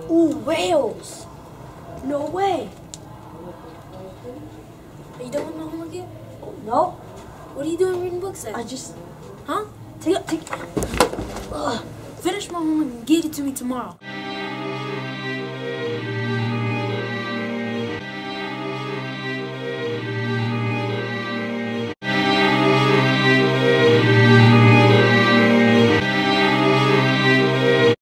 Ooh, whales. No way. Are you done with my homework yet? Oh, no. What are you doing reading books at? I just... Huh? Take... Finish my homework and get it to me tomorrow.